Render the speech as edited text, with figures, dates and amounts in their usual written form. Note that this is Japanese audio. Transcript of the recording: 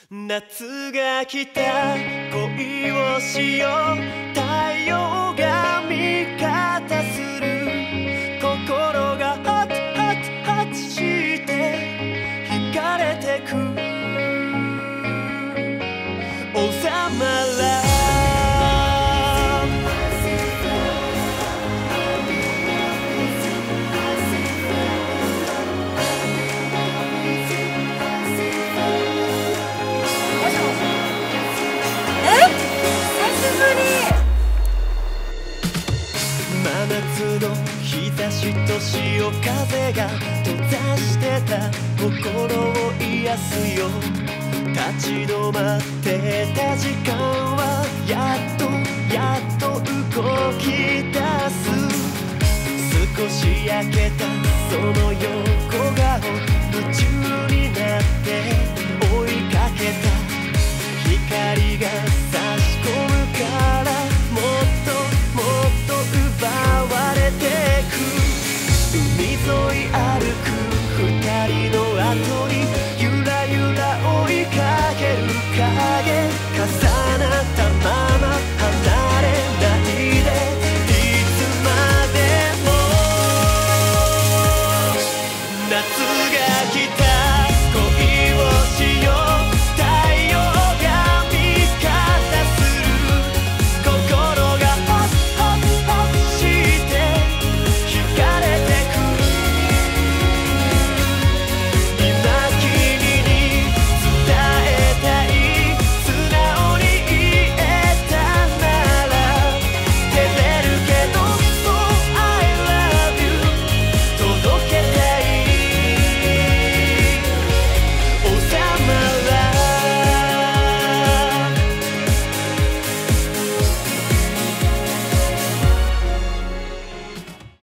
夏が来た恋をしよう太陽が味方する心がハッハッハッして惹かれてく王様ら真夏の日差しと潮風が閉ざしてた心を癒すよ立ち止まってた時間はやっと動き出す少し焼けたその横顔